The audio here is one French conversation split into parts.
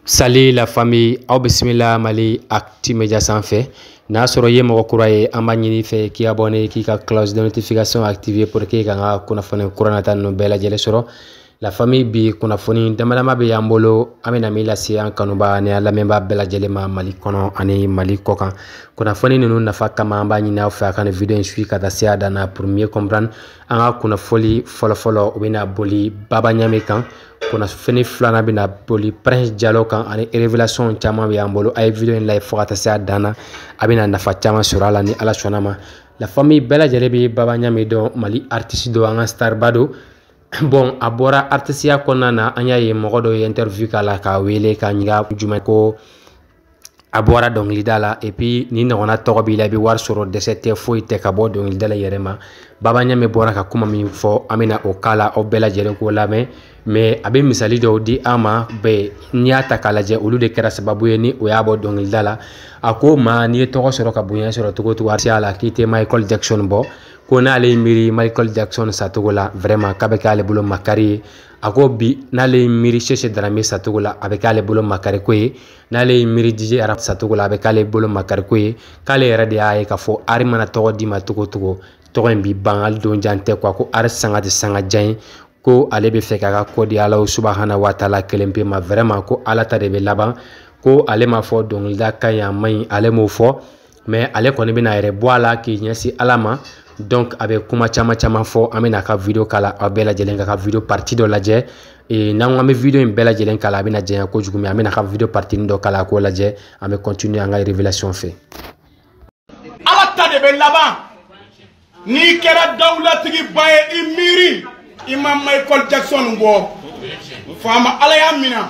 Salut la famille, au bismillah Mali Actu-Media sanfɛ n'a sɔrɔ ye mɔgɔ kura ye an b'a ɲini fɛ k'i abonné k'i ka cloche de notification activer pour que ka ka kunnafoni kura nata ninnu bɛɛ lajɛlen sɔrɔ. La famille bi kunnafoni damadama bɛ y'an bolo an bɛna min lase an kanuba ni an lamɛnbaa bɛɛ lajɛlen ma Mali kɔnɔ ani Mali kɔkan. Kunnafoni ninnu nafa kama an b'a ɲini aw fɛ a ka nin video in suit ka taa se a dan na pour mieux comprendre an ka kunnafoni fɔlɔfɔlɔ o bɛna boli Baba Ɲame kan. Kunnafoni filanan bɛna boli Prince Diallo kan ani révélation caman bɛ y'an bolo a ye video in lajɛ fo ka taa se a dan na a bɛna nafa caman sɔrɔ a la ni Ala sɔnna ma. La famille bɛɛ lajɛlen bɛ Baba Ɲame dɔn, Mali artiste don, an ka star ba don. Bon, a bɔra artisiya kɔnɔna na an y'a ye mɔgɔ dɔ ye interview k'a la k'a wele k'a ɲininka jumɛn ko a bɔra dɔnkilida la et puis ni ɲɔgɔnna tɔgɔ b'i la i bɛ wari sɔrɔ dɛsɛ tɛ foyi tɛ ka bɔ dɔnkilida la yɛrɛ ma. Baba Ɲame bɔra ka kuma min fɔ an bɛna o k'a la aw bɛɛ lajɛlen k'o lamɛn mais a bɛ misali dɔw di an ma bɛɛ n'i y'a ta k'a lajɛ olu de kɛra sababu ye ni o y'a bɔ dɔnkilida la. A ko ma n'i ye tɔgɔ sɔrɔ ka bonya sɔrɔ cogo o cogo artisiya la k'i tɛ Michael Jackson bɔ ko n'ale ye miiri Michael Jackson sacogo la vraiment k'a bɛ k'ale bolo makari ye. A ko bi n'ale ye miiri Cheiche Darame sacogo la a bɛ k'ale bolo makari ko ye, n'ale ye miiri DJ Arab sacogo la a bɛ k'ale bolo makari ko ye, k'ale yɛrɛ de y'a ye k'a fɔ ari mana tɔgɔ d'i ma cogo o cogo tɔgɔ in b'i ban hali don jan tɛ quoi ko ari sanga tɛ sanga jan ye ko ale bɛ fɛ k'a ka ko di Ala subahana wa taala kelen pe ma vraiment ko Ala ta de bɛ laban ko ale ma fɔ dɔnkilida ka ɲi a ma ɲi ale m'o fɔ mais ale kɔni bɛna yɛrɛ bɔ a la k'i ɲɛsin Ala ma. Donc a bɛ kuma caman fɔ an bɛna ka video k'a la aw bɛɛ lajɛlen ka video partie dɔ lajɛ n'an ko an bɛ video in bɛɛ lajɛlen k'a la a bɛna janya kojugu mais an bɛna ka video partie dɔ k'a la k'o lajɛ an bɛ continuer an ka révélation fɛ. Ala ta de bɛ laban n'i kɛra dawulatigi ba ye i miiri i ma Michael Jackson bɔ faama Ala y'a minɛ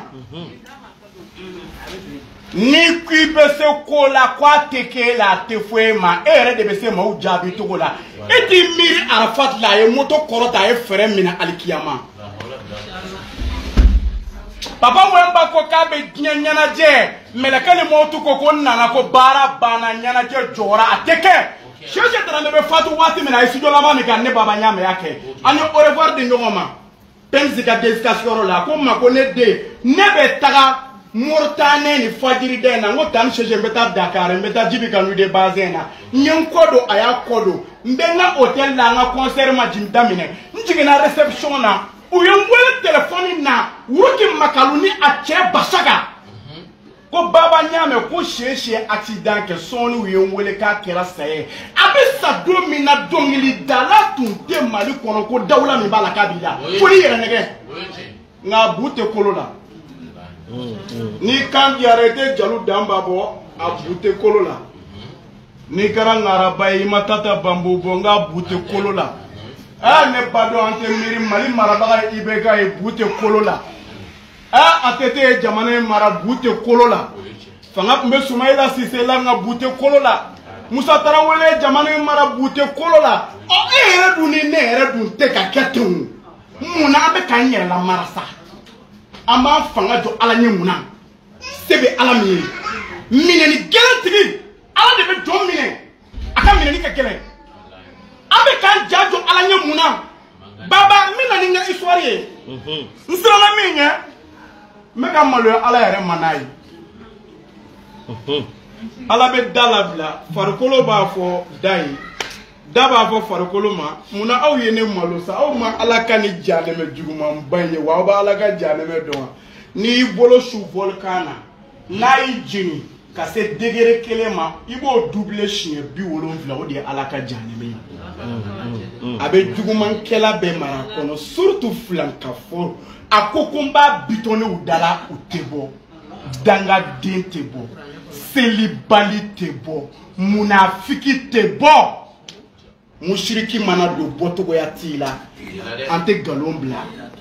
ni k'i bɛ se ko la k'a tɛ k'e la a tɛ fɔ e ma e yɛrɛ de bɛ se maaw jaabi cogo la e t'i miiri Arafat la a ye moto kɔrɔta a ye fɛrɛ minɛ alikiyama Papa Wemba ko k'a bɛ diɲɛ ɲɛnajɛ mɛlɛkɛ ni mɔɔtu ko nana ko baara banna ɲɛnajɛ jɔra a tɛ kɛ Cheiche Darame bɛ fatu waati min na a ye studio laban min kɛ ne Baba Ɲame y'a kɛ an ye au revoir di ɲɔgɔn ma Penzi ka délégation yɔrɔ la ko ma ko ne den ne bɛ taga Mauritanie ni fajiri den na ngo tan Cheiche bɛ taa Dakar n bɛ taa Djiby Kanu de bazin na n ye n kɔ don a y'a kɔ don n bɛ n ka hôtel la n ka concert ma jigin daminɛ n jiginna réception na u ye n wele téléphone na Wuruki Makalu ni a cɛ Basaga ko Baba Ɲame ko Cheiche accident kɛ sɔɔni u ye n wele k'a kɛra saya ye a bɛ sa don min na dɔnkilidala tun tɛ Mali kɔnɔ ko dawula min b'a la k'a b'i la fo n'i yɛrɛ nɛgɛ nka bu tɛ kolo la ni kan k'i arrêté jalu dan b'a bɔ a bu tɛ kolo la n'i kɛra ŋaraba ye i ma tata bambo bɔ nka bu tɛ kolo la ne ba dɔn an tɛ miiri Mali marabaga ye IBK ye bu tɛ kolo la ATT ye jamana ye mara bu tɛ kolo la fanga tun bɛ Soumaïla Cissé la nka bu tɛ kolo la Musa Tarawele ye jamana ye mara bu tɛ kolo la e yɛrɛ dun ni ne yɛrɛ dun tɛ ka kɛ ten munna an bɛ k'an yɛrɛ lamara sa an b'an fanga jɔ Ala ɲɛ munna se bɛ Ala min ye minɛni gɛlɛntigi Ala de bɛ jɔn minɛ a ka minɛni ka gɛlɛn an bɛ k'an ja jɔ Ala ɲɛ munna Baba n bɛna ni n ka histoire ye n siranna min ɲɛ n bɛ ka maloya Ala yɛrɛ ma n'a ye Ala bɛ da labila farikolo b'a fɔ da ye da b'a fɔ farikolo ma munna aw ye ne malo sa aw ma Ala ka ni jahanɛmɛ jugumanba in ye wa aw bɛ Ala ka jahanɛmɛ dɔn wa n'i y'i bolo su volcan na n'a y'i jeni ka se degré kelen ma i b'o doubler siɲɛ 70 o de ye Ala ka jahanɛmɛ ye a bɛ jugumankɛla bɛɛ mara kɔnɔ surtout filankafo a ko ko n b'a bitɔnnew dala u tɛ bɔ dangaden tɛ bɔ selibali tɛ bɔ munafiki tɛ bɔ musiriki mana don bɔtogoya t'i la an tɛ nkalon bila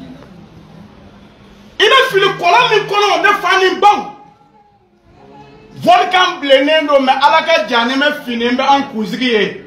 i bɛ fili kɔlɔn min kɔnɔ o bɛ fa ni baw volcan bilennen don mais Ala ka jahanɛmɛ finnen bɛ an kunsigi ye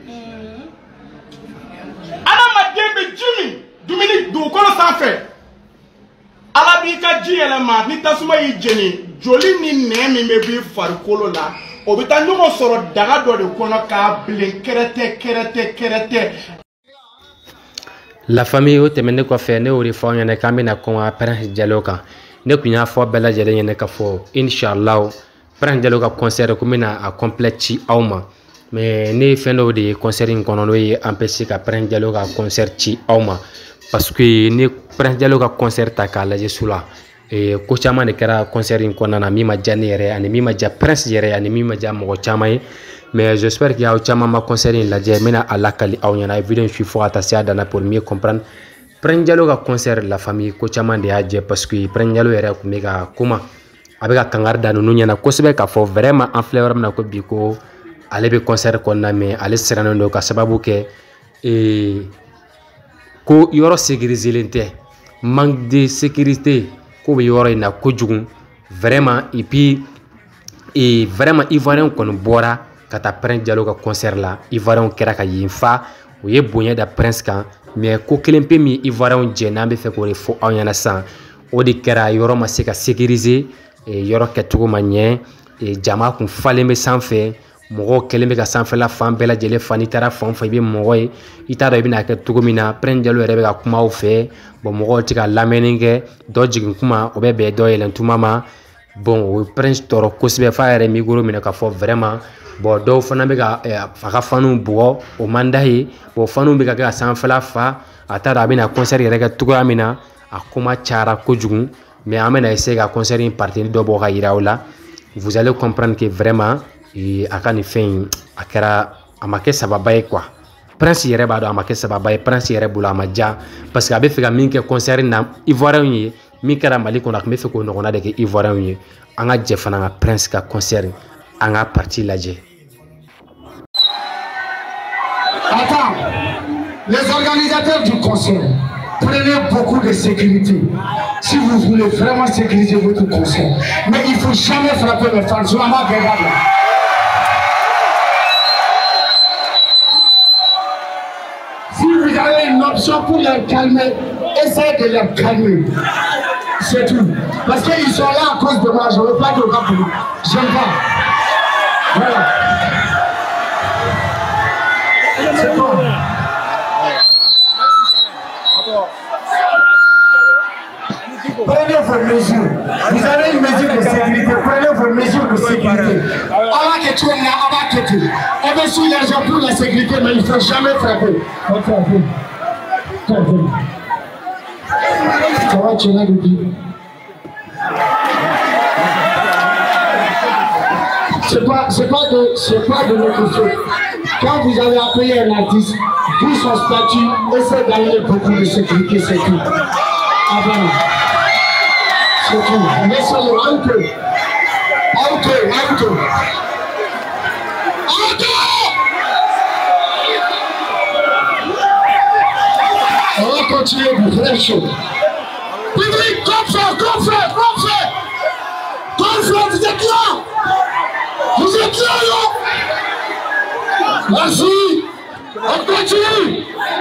adamaden bɛ ji min dumuni dugukolo sanfɛ Ala b'i ka ji yɛlɛma ni tasuma y'i jeni joli ni nɛn min bɛ b'i farikolo la o bɛ taa ɲɔgɔn sɔrɔ daga dɔ de kɔnɔ k'a bilen kɛrɛtɛ. La famille o tɛmɛnen kɔfɛ ne y'o de fɔ aw ɲɛna k'an bɛna kɔn Prince Diallo kan ne kun y'a fɔ bɛɛ lajɛlen ɲɛna k'a fɔ inshallah Prince Diallo ka concert ko mina a complète ci aw ma mais ne fɛn dɔw de ye concert in kɔnɔ n'o ye empêcher ka Prince Diallo ka concert ci aw ma parce que ne Prince Diallo ka concert ta k'a lajɛ su la ko caman de kɛra concert in kɔnɔna na min ma diya ne yɛrɛ ani min ma diya Prince yɛrɛ ani min ma diya mɔgɔ caman ye mais j'espère que aw caman ma concert in lajɛ n bɛna a lakali aw ɲɛna video in suit fo ka taa se a dan na pour mieux comprendre Prince Diallo ka concert la famille ko caman de y'a jɛ parce que Prince Diallo yɛrɛ kun bɛ ka kuma a bɛ ka kangari da ninnu ɲɛna kosɛbɛ k'a fɔ vraiment an filɛ yɔrɔ min na ko bi ko ale bɛ concert kɔnɔna mais ale sirannen don ka sababu kɛ ko yɔrɔ sécuriselen tɛ manque de sécurité ko bɛ yɔrɔ in na kojugu vraiment et puis vraiment Ivoirien kɔni bɔra ka taa Prince Diallo ka concert la Ivoirien kɛra ka yen fa o ye bonya da Prince kan mais ko kelen pe min Ivoirien jɛ n'an bɛ fɛ k'o de fɔ aw ɲɛna sisan o de kɛra yɔrɔ ma se ka sécuriser yɔrɔ kɛcogo ma ɲɛ jama kun falen bɛ sanfɛ mɔgɔw kɛlen bɛ ka sanfɛla fan bɛɛ lajɛlen fa n'i taara fan o fan i bɛ mɔgɔ ye i t'a dɔn i bɛna kɛ cogo min na Prince Diallo yɛrɛ bɛ ka kuma aw fɛ bon mɔgɔw tɛ ka lamɛnni kɛ dɔ jigin kuma o bɛ bɛn dɔ yɛlɛn tuma ma bon o ye Prince tɔɔrɔ kosɛbɛ f'a yɛrɛ micro minɛ k'a fɔ vraiment bon dɔw fana bɛ ka a ka faniw bugɔ o man d'a ye bon faniw bɛ ka kɛ ka sanfɛla fa a t'a dɔn a bɛna concert yɛrɛ kɛ cogoya min na a kuma cayara kojugu mais an bɛna essayer ka concert in partie dɔ bɔ ka yira aw la vous allez comprendre que vraiment a ka nin fɛn in a kɛra a ma kɛ sababa ye quoi Prince yɛrɛ b'a dɔn a ma kɛ sababa ye Prince yɛrɛ bolo a ma diya parce que a bɛ fɛ ka min kɛ concert in na Ivoirien ye min kɛra Mali kɔnɔ a tun bɛ fɛ k'o ɲɔgɔnna de kɛ Ivoirien ye an ka jɛ fana ka Prince ka concert an ka partie lajɛ. Attends, les organisateurs du concert, prenez beaucoup de sécurité si vous voulez vraiment sécuriser votre concert. Mais il ne faut jamais frapper les fans. Je m'en vais regarder. Si vous avez une option pour les calmer, essayez de les calmer. C'est tout. Parce qu'ils sont là à cause de moi. Je ne veux pas que le gars pour nous. J'aime pas. Voilà. C'est bon. Prenez vos mesures. Vous avez une mesure de sécurité. Prenez vos mesures de sécurité. On va que tu es là, on va que tu. On veut sous l'argent pour la sécurité, mais il ne faut jamais frapper. Ça va, tu es là, Rudy. C'est pas de notre faute. Quand vous avez appelé un artiste, vu son statut, essayez d'amener beaucoup de sécurité, c'est tout. Avant. C'est tout. Laissez-le un peu. Un peu, un peu. On va continuer de faire chaud. Public, comme frère, vous êtes là. Vous êtes là, là. Merci. On continue.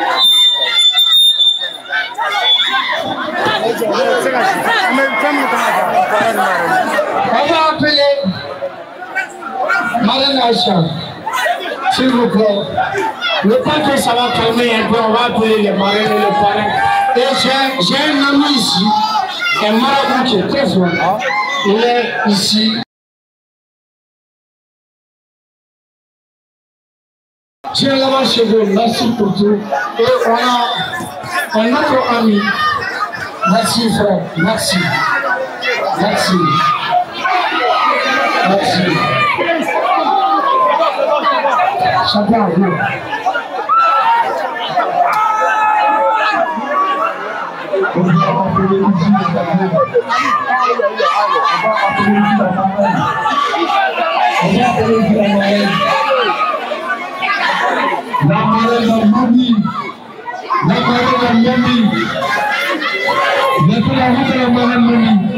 On va appeler Marraine Aïcha, s'il vous plaît. Le temps que ça va calmer un peu, on va appeler les marraines et les parrains. Et j'ai un ami ici, un marabout qui est très fort. Il est ici. Tiens là-bas chez vous, merci pour tout. Et on a un autre ami. Merci frère, merci. Merci. Merci. Chacun à vous. On va appeler la marraine de Mami. La marraine de Mami. Mettez la route de la marraine Mami.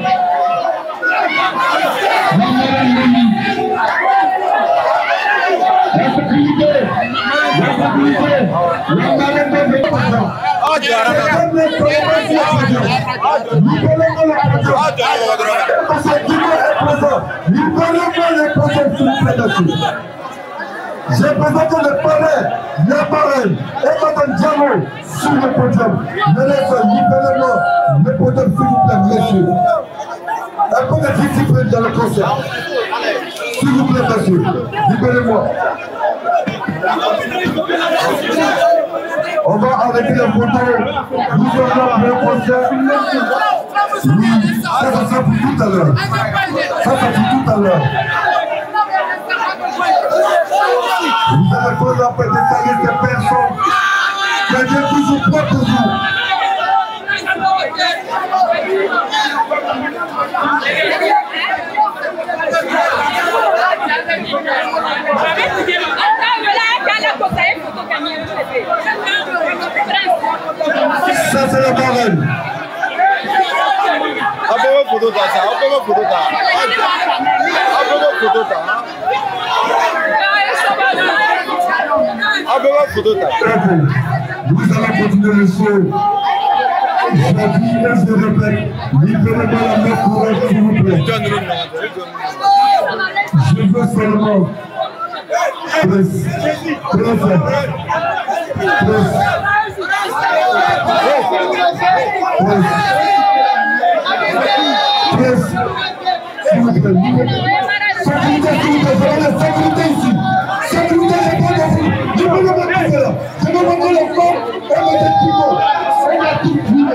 La marraine Mami. La sécurité. La sécurité. La marraine de Mami. J'ai présenté le palais, la marraine et Madame Diallo sur le podium. Ministre, libérez-moi le podium, s'il vous plaît, messieurs. Un peu de discipline dans le concert. S'il vous plaît, messieurs, libérez-moi. On va arrêter la photo. Nous allons le concert. Oui, ça sera pour tout à l'heure. Ça sera pour tout à l'heure. Vous allez faire un peu détailler ces personnes. Gardez toujours prêt pour vous. Ça c'est la marraine. Nous allons continuer le show. Je dis et je répète, libérez-moi la main pour elle, s'il vous plaît. Je veux seulement sécurité ici. Sécurité, je prends la foule. Je veux le mettre là. Je veux montrer les femmes et les équipements. On a tout pris.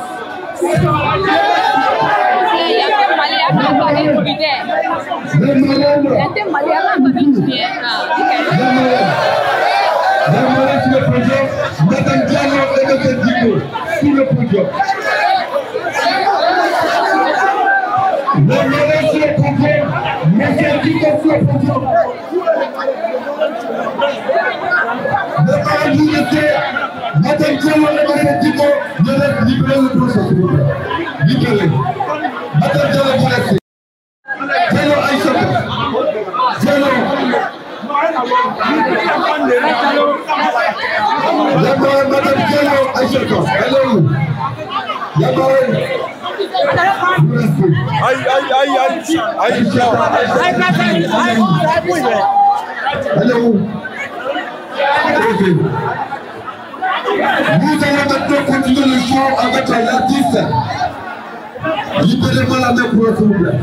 Sur le podium, Madame Diallo et M. Diko sur le podium. Le malin sur le podium, M. Diko sur le podium. Le malin d'unité, Madame Diallo et M. Diko, je laisse libérer le procès, s'il vous plaît. Libérez. Madame Diallo, vous laissez. Diallo Aïssata. Diallo. Madame Diallo Aïssata. Elle est où? Elle est où? Nous allons maintenant continuer le show avec l'artiste. Libérez-moi la main pour eux, s'il vous plaît.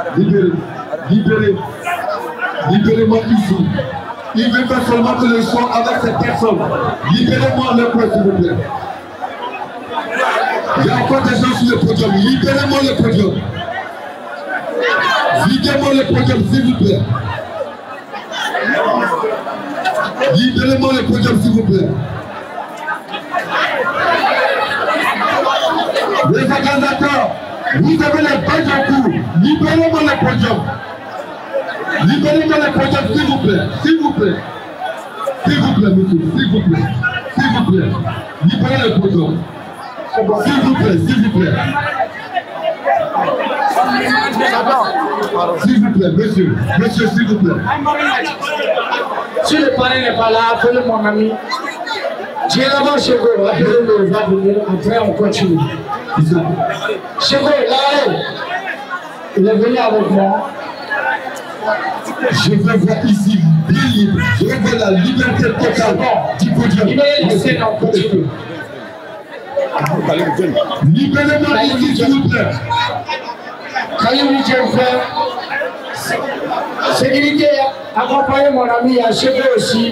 Libérez-moi ici. Il veut pas seulement que le show avec cette personne. Libérez-moi le point, s'il vous plaît. Il y a encore des gens sur le podium. Libérez-moi le podium. Libérez-moi le podium, s'il vous plaît. Libérez-moi le podium, s'il vous plaît. Les organisateurs, vous avez les badges en cours. Libérez-moi le podium. Libérez-moi le podium, s'il vous plaît. S'il vous plaît. S'il vous plaît, monsieur. S'il vous plaît. S'il vous plaît. Libérez le podium. S'il vous plaît, s'il vous plaît. S'il vous plaît, monsieur. Monsieur, s'il vous plaît. Si le parrain n'est pas là, appelez mon ami. J'ai là-bas Chego, appelez-le, va venir, après on continue. Chego, là, il est venu avec moi. Je veux voir ici, bien libre. Je veux voir la liberté totale du podium. Libérez la scène en continue. Libérez-moi ici, s'il vous plaît. Khalil frère. Sécurité, accompagnez mon ami à Chego aussi.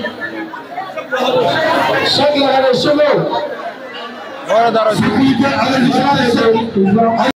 Chaque la Chego. Sécurité, allez-y.